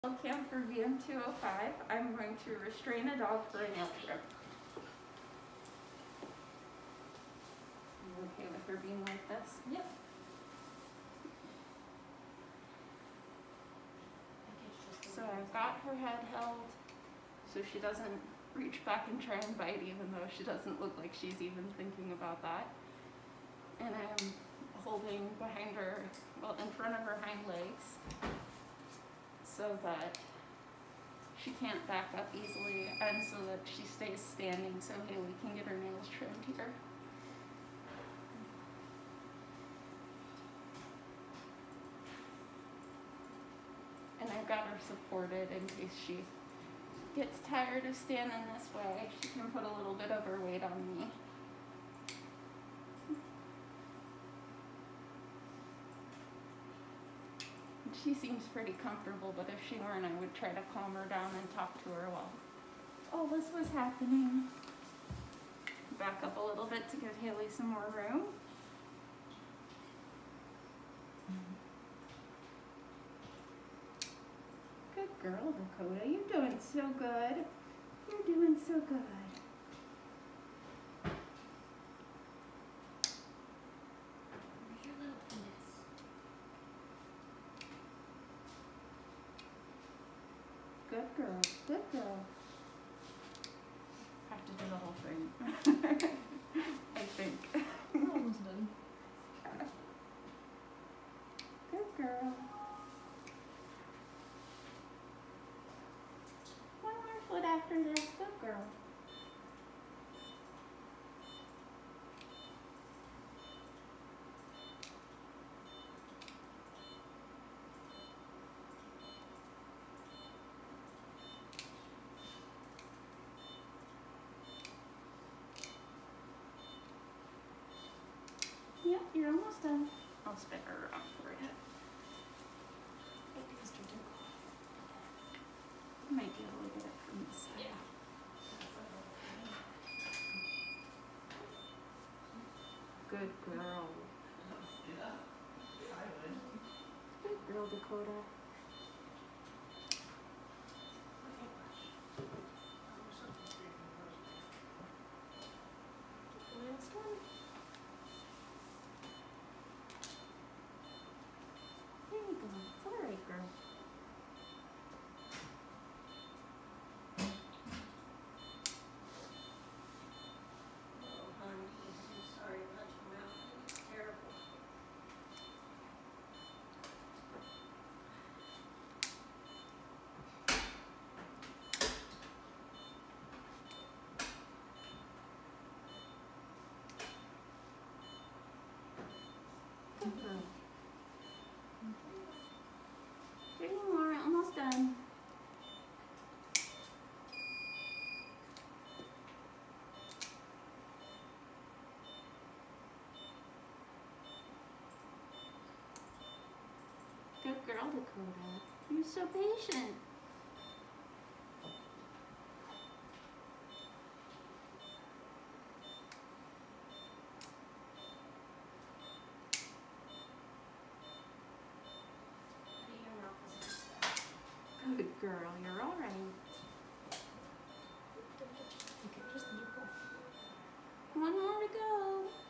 Cam for VM205. I'm going to restrain a dog for a nail trim. Are you okay with her being like this? Yep. So I've got her head held so she doesn't reach back and try and bite, even though she doesn't look like she's even thinking about that. And I'm holding behind her, well, in front of her hind legs, so that she can't back up easily and so that she stays standing so Haley can get her nails trimmed here. And I've got her supported in case she gets tired of standing this way. She can put a little bit of her weight on me. She seems pretty comfortable, but if she weren't, I would try to calm her down and talk to her while all this was happening. Back up a little bit to give Haley some more room. Good girl, Dakota. You're doing so good. You're doing so good. Good girl, good girl. Have to do the whole thing. I think. We're almost done. Good girl. One more foot after this. Good girl. Yep, you're almost done. I'll spin her around for you. I might be able to get it from this side. Yeah. Good girl. Good girl, Dakota. Last one. There you go. It's all right, girl. Oh, honey, I'm sorry about your mouth. It's terrible. Good girl. 3 more, almost done. Good girl, Dakota. You're so patient. Your mouth is stuck. Good girl, you're all right. Okay, just a nipple. One more to go.